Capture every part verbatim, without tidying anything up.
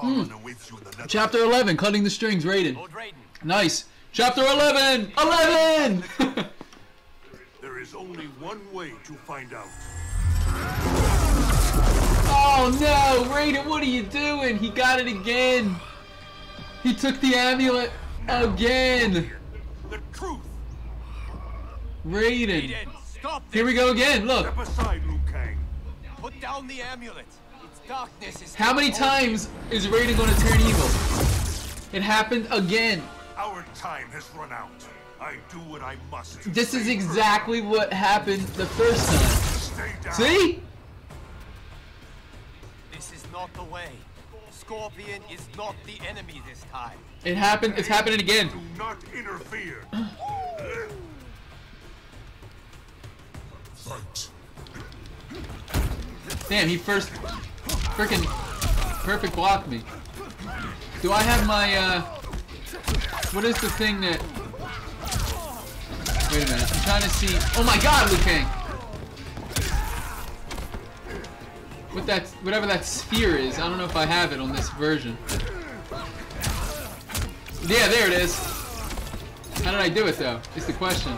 Hmm. Chapter eleven, cutting the strings, Raiden. Nice. Chapter eleven! eleven! There is only one way to find out. Oh no, Raiden, what are you doing? He got it again. He took the amulet again. The truth. Raiden. Raiden, stop this. Here we go again, look. Step aside, Liu Kang. Put down the amulet. Its darkness is How many times is Raiden going to turn evil? It happened again. Our time has run out. I do what I must. to This is save exactly Earth. what happened the first time. Stay down. See? This is not the way. Scorpion is not the enemy this time. It happened. It's happening again. Do not interfere. Fight. Damn, he first freaking perfect blocked me. Do I have my uh what is the thing that Wait a minute, I'm trying to see. Oh my god, Liu Kang! What that whatever that sphere is, I don't know if I have it on this version. Yeah, there it is. How did I do it though? Is the question.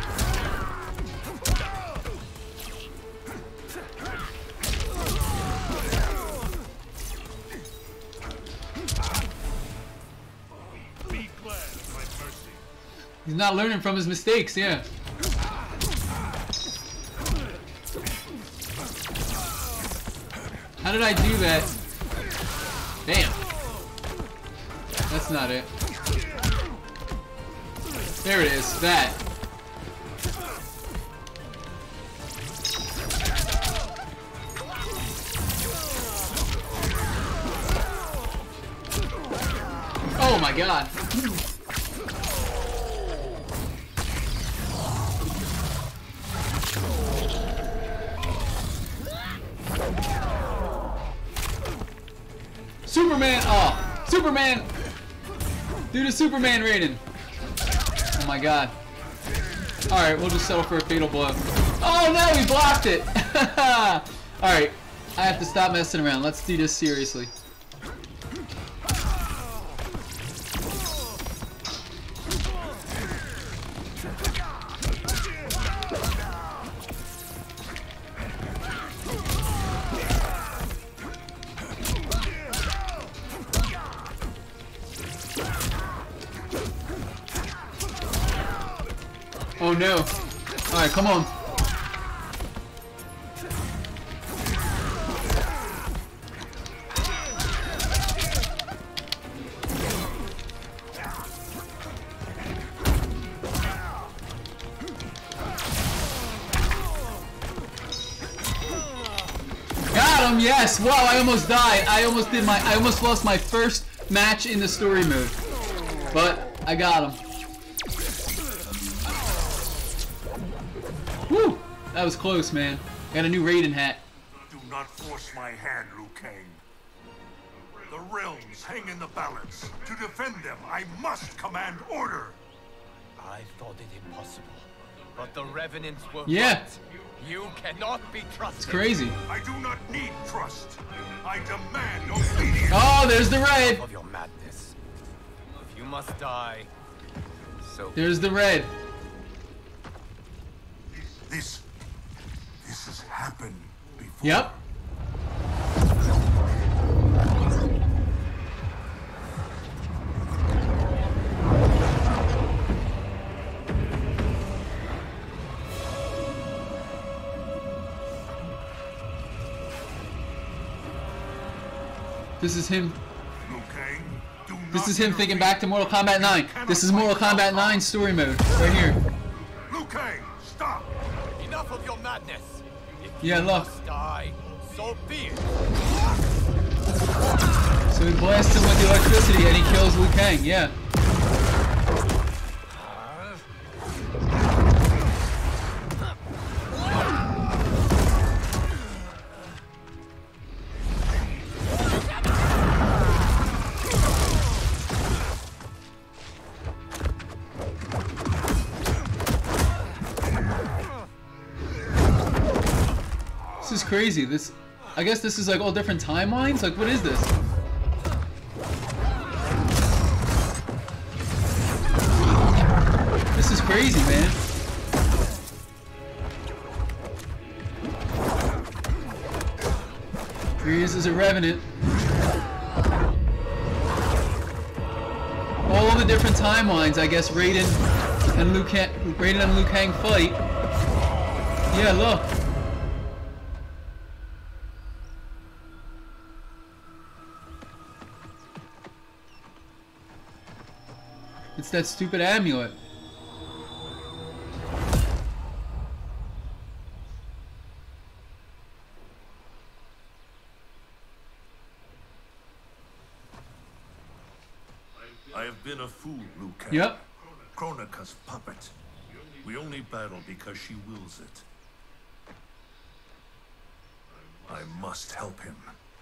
He's not learning from his mistakes, yeah. How did I do that? Damn. That's not it. There it is, that. Oh my god. Superman! Oh! Superman! Do the Superman Raiden! Oh my god. Alright, we'll just settle for a fatal blow. Oh no! He blocked it! Alright. I have to stop messing around. Let's do this seriously. Oh no. Alright, come on. Got him, yes! Wow, I almost died. I almost did my I almost lost my first match in the story mode. But I got him. Woo! That was close, man. Got a new Raiden hat. Do not force my hand, Liu Kang. The realms hang in the balance. To defend them, I must command order. I thought it impossible, but the Revenants were Yeah. right. You cannot be trusted. It's crazy. I do not need trust. I demand obedience. Oh, there's the red. Of your madness. If you must die, so There's the red. This, this has happened before. Yep. This is him. Liu Kang, do This not is him thinking interfere. back to Mortal Kombat nine. This is Mortal Kombat nine story mode right here. Liu Kang, stop. enough of your madness. If Yeah, you look. must die, so be it. So he blasts him with the electricity and he kills Liu Kang, yeah. This is crazy. This, I guess this is like all different timelines? Like, what is this? is a Revenant. All the different timelines, I guess Raiden and Liu Kang, Raiden and Liu Kang fight. Yeah, look. It's that stupid amulet. I have been a fool, Liu Kang. Yep. Kronika's puppet. We only battle because she wills it. I must help him.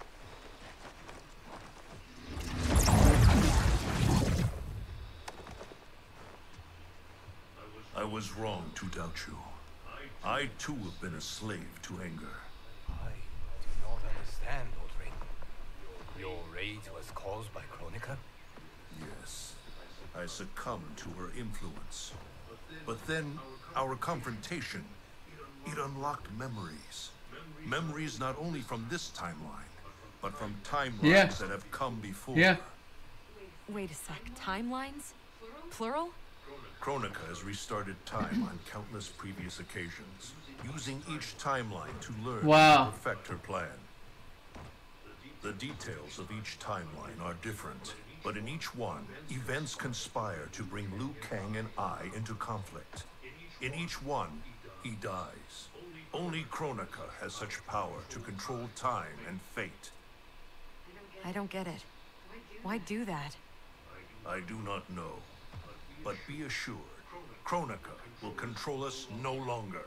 I was wrong to doubt you. I too have been a slave to anger. I do not understand, Lord Raiden. Your rage was caused by Kronika? Yes, I succumbed to her influence. But then, our confrontation, it unlocked memories. Memories not only from this timeline, but from timelines Yeah. that have come before. Yeah. Wait a sec. Timelines? Plural? Kronika has restarted time on countless previous occasions, using each timeline to learn Wow. and perfect her plan. The details of each timeline are different, but in each one, events conspire to bring Liu Kang and I into conflict. In each one, he dies. Only Kronika has such power to control time and fate. I don't get it. Why do that? I do not know. But be assured, Kronika will control us no longer.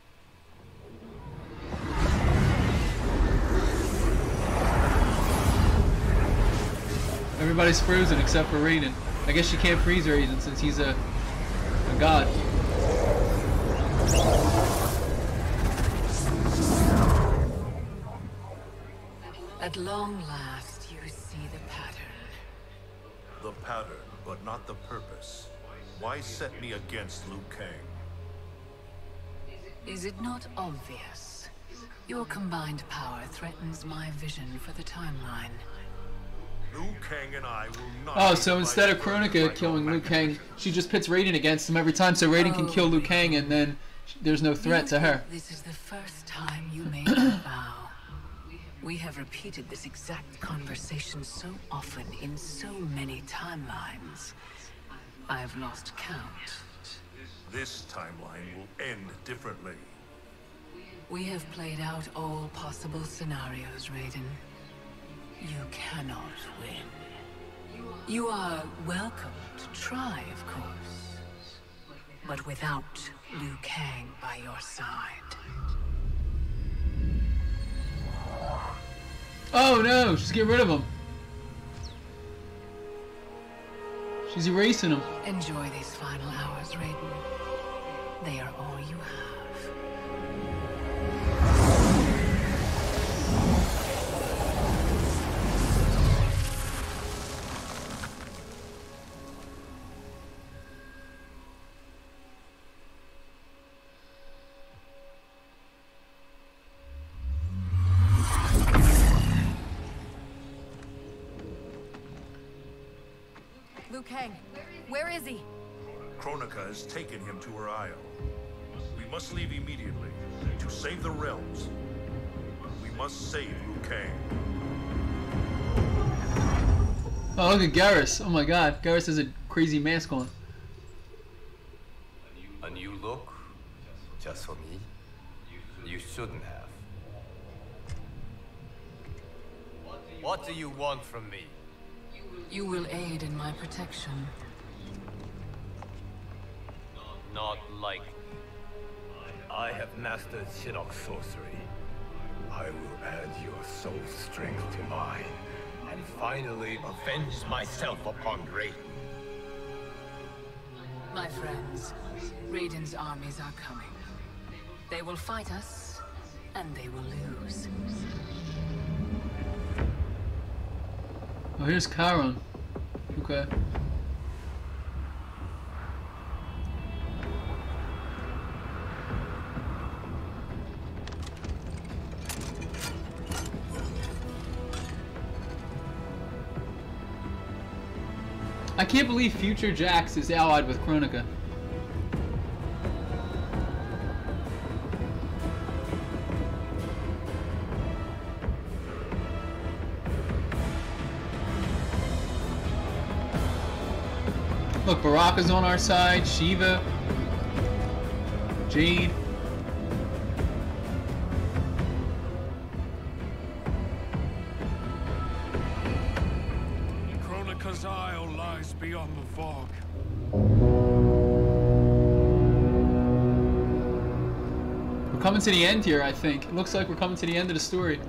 Everybody's frozen except for Raiden. I guess you can't freeze Raiden since he's a, a god. At long last, you see the pattern. The pattern, but not the purpose. Why set me against Liu Kang? Is it not obvious? Your combined power threatens my vision for the timeline. Liu Kang and I will not. Oh, be so divided instead of further Kronika by killing no Liu Kang, mechanism. she just pits Raiden against him every time, so Raiden can kill Liu Kang and then there's no threat Do you to her. think This is the first time you made that vow. We have repeated this exact conversation so often in so many timelines. I've lost count. This timeline will end differently. We have played out all possible scenarios, Raiden. You cannot win. You are welcome to try, of course. But without Liu Kang by your side. Oh no, she's getting rid of him. She's erasing him. Enjoy these final hours, Raiden. They are all you have. Liu Kang, where is he? Kronika has taken him to her isle. We must leave immediately to save the realms. We must save Liu Kang. Oh, look at Garrus. Oh my god, Garrus has a crazy mask on. A new look? Just for me? You shouldn't have. What do you want from me? You will aid in my protection. Not like... I have mastered Shinnok sorcery. I will add your soul strength to mine, and finally avenge myself upon Raiden. My friends, Raiden's armies are coming. They will fight us, and they will lose. Oh, here's Charon. Okay. I can't believe future Jax is allied with Kronika. Look, Baraka's on our side, Shiva, Jade. Kronika's Isle lies beyond the fog. We're coming to the end here, I think. It looks like we're coming to the end of the story.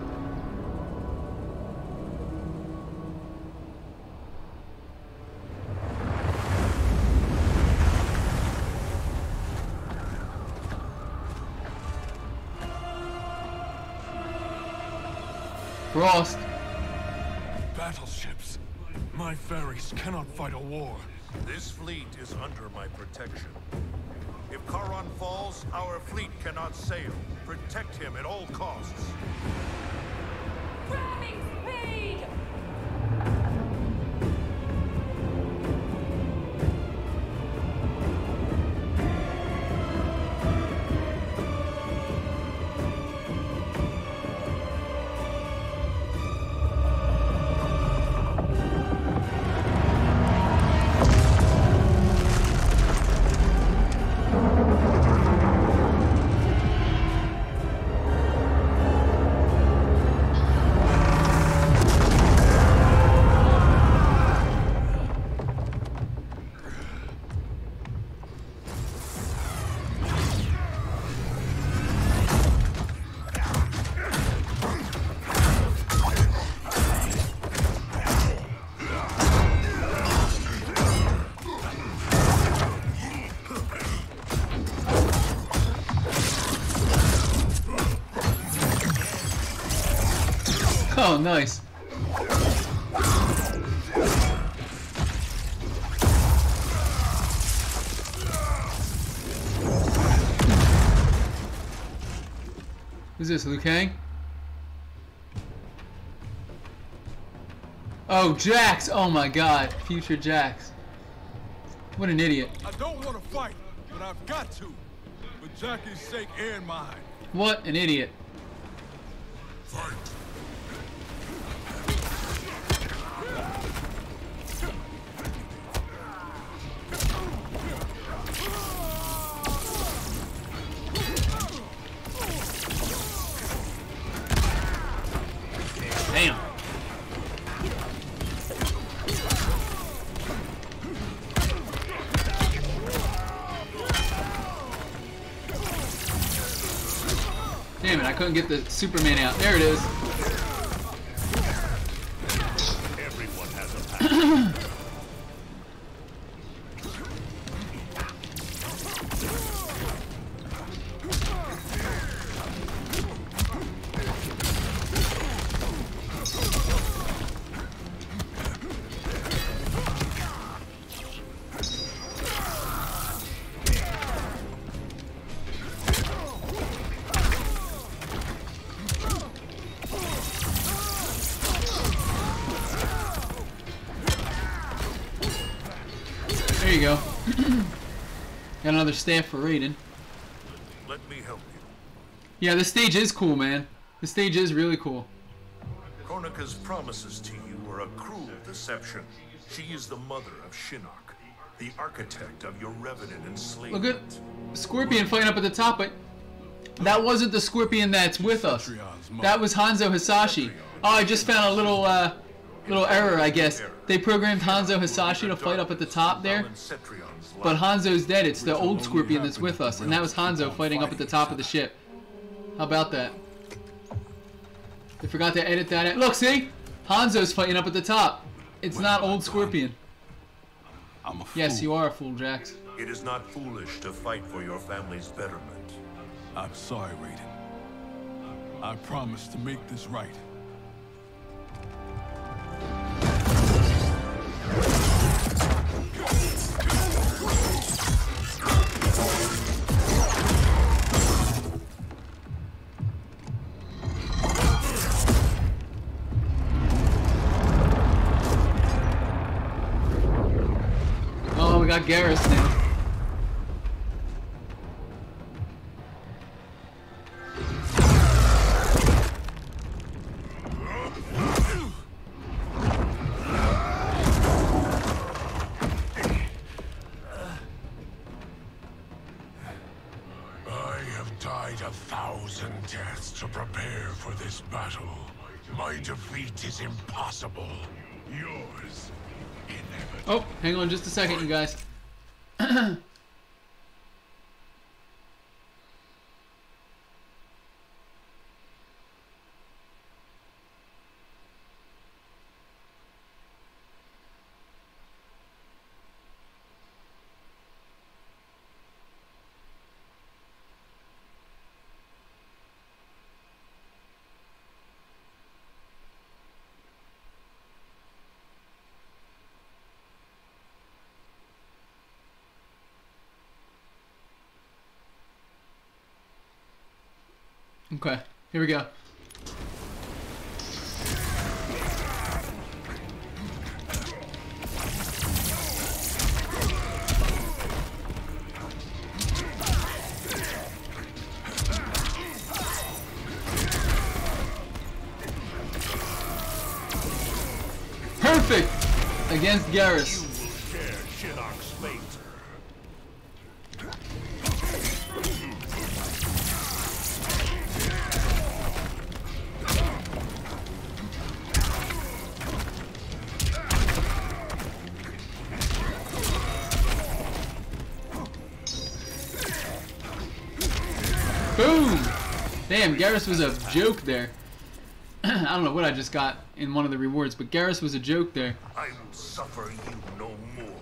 Frost. Battleships. My ferries cannot fight a war. This fleet is under my protection. If Charon falls, our fleet cannot sail. Protect him at all costs. Ramming speed! Oh, nice. Who's this, Liu Kang? Oh, Jax! Oh my god, future Jax. What an idiot. I don't want to fight, but I've got to. For Jackie's sake and mine. What an idiot. Fight. Damn. Damn it, I couldn't get the Superman out. There it is. Everyone has a path. There you go. Got another staff for Raiden. Let me help you. Yeah, this stage is cool, man. The stage is really cool. Kronika's promises to you are a cruel deception. She is the mother of Shinnok, the architect of your Revenant enslavement. Look at Scorpion fighting up at the top, but that wasn't the Scorpion that's with us. That was Hanzo Hasashi. Oh, I just found a little, uh, little error, I guess. They programmed Hanzo Hasashi to fight up at the top there, but Hanzo's dead. It's the old Scorpion that's with us, and that was Hanzo fighting up at the top of the ship. How about that? They forgot to edit that out. Look, see? Hanzo's fighting up at the top. It's not old Scorpion. I'm a fool. Yes, you are a fool, Jax. It is not foolish to fight for your family's betterment. I'm sorry, Raiden. I promise to make this right. got Garrus now. A thousand deaths to prepare for this battle. My defeat is impossible. Yours, inevitable. Oh, hang on just a second, you guys. Okay, here we go. Perfect against Garrus. You will share Shinnok's fate. Boom! Damn, Garrus was a joke there. I don't know what I just got in one of the rewards, but Garrus was a joke there. I will suffer you no more.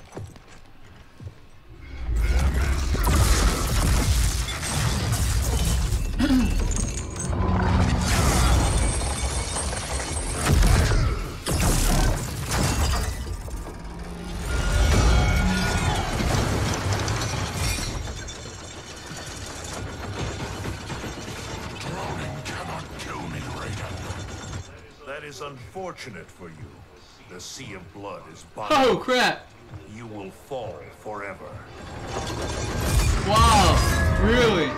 That is unfortunate for you. The Sea of Blood is binding. Oh crap! You will fall forever. Wow, really?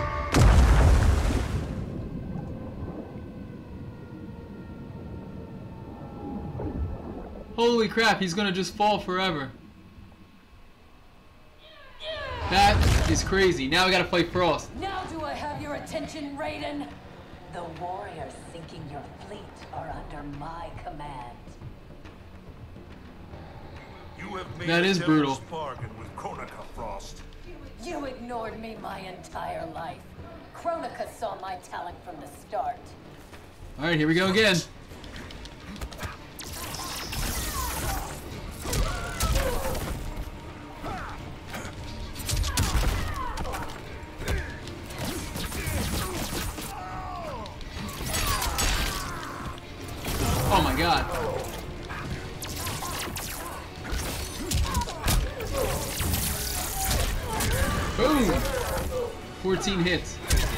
Holy crap, he's gonna just fall forever. That is crazy. Now we gotta fight Frost. Now do I have your attention, Raiden? The warriors sinking your fleet are under my command. You have made That a is devil's brutal. bargain with Kronika, Frost. You ignored me my entire life. Kronika saw my talent from the start. Alright, here we go again. Oh my god. Boom! fourteen hits.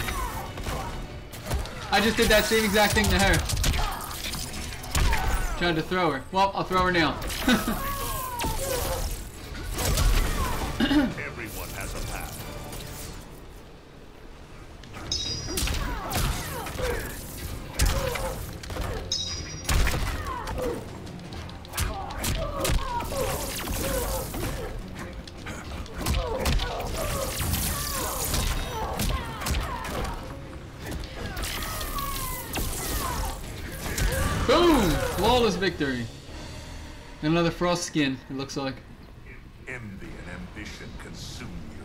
I just did that same exact thing to her. Tried to throw her. Well, I'll throw her now. Everyone has a path. Boom! Flawless victory. And another Frost skin, it looks like. Envy and ambition consume you.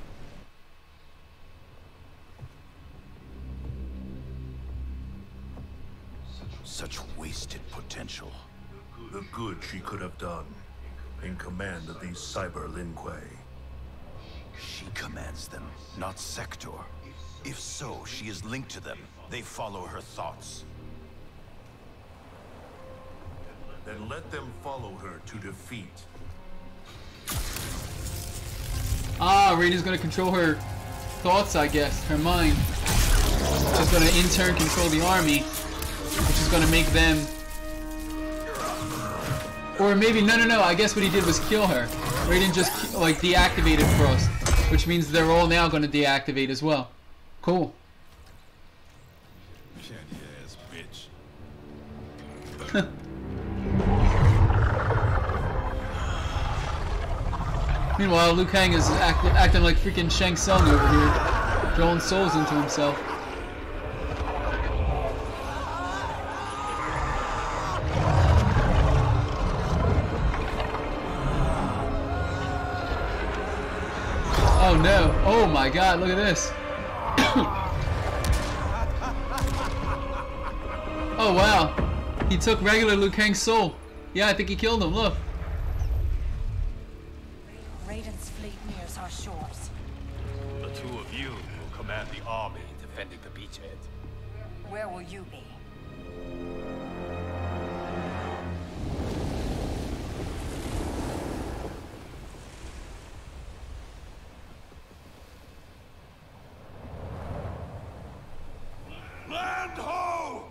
Such wasted potential. The good she could have done in command of these Cyber Lin Kuei. She commands them, not Sector. If so, she is linked to them. They follow her thoughts. Then let them follow her to defeat. Ah, Raiden's gonna control her thoughts, I guess, her mind. Which is gonna in turn control the army, which is gonna make them... Or maybe, no, no, no, I guess what he did was kill her. Raiden just like deactivated Frost, which means they're all now going to deactivate as well. Cool. Candy ass bitch. Meanwhile, Liu Kang is act acting like freaking Shang Tsung over here, drawing souls into himself. Oh no! Oh my God! Look at this! Oh wow! He took regular Liu Kang's soul. Yeah, I think he killed him. Look. Raiden's fleet nears our shores. The two of you will command the army defending the beachhead. Where will you be? Land ho!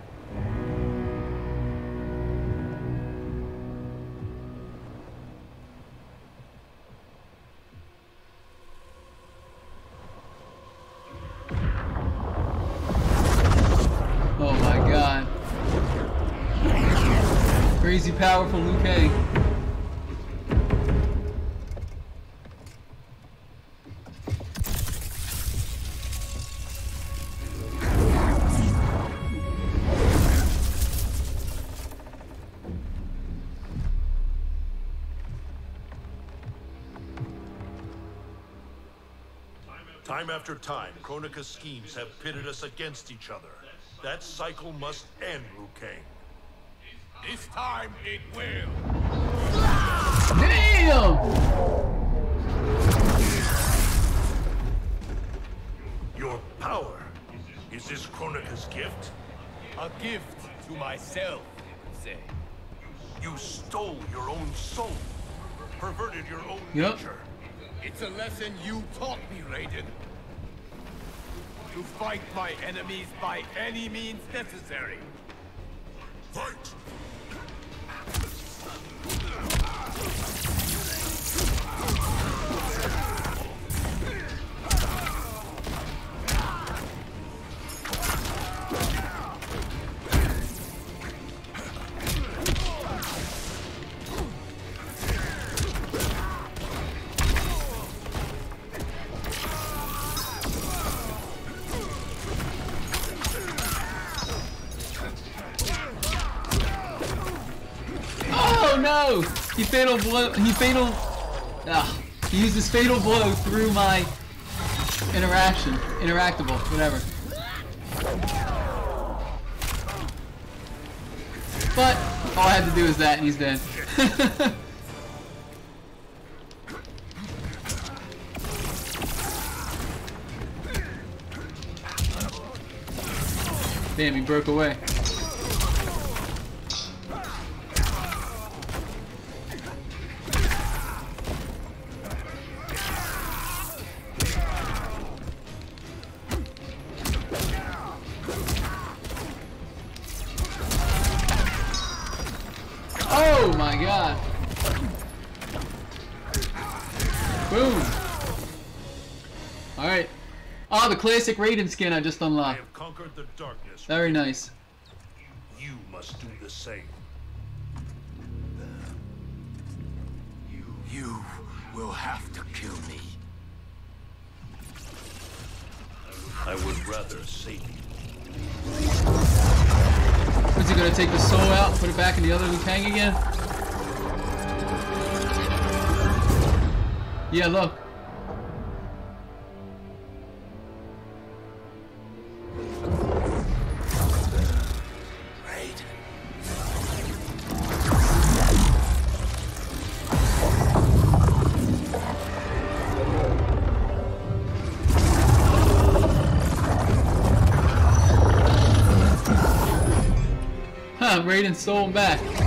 Oh my God. Crazy powerful Liu Kang. Time after time, Kronika's schemes have pitted us against each other. That cycle must end, Liu Kang. This time it will. Damn! Your power. Is this Kronika's gift? A gift to myself, say. You stole your own soul. Perverted your own Yep. nature. It's a lesson you taught me, Raiden. To fight my enemies by any means necessary. Fight! Oh no! He fatal blow. He fatal. Ah, he used his fatal blow through my interaction, interactable, whatever. But all I had to do is that, and he's dead. Damn, he broke away. Oh my God! Boom! Alright. Ah, the classic Raiden skin I just I unlocked. have conquered the darkness. Very nice. You must do the same. You will have to kill me. I would rather save you. Is he gonna take the soul out, put it back in the other Liu Kang again? Yeah, look. Huh, Raiden stole him back.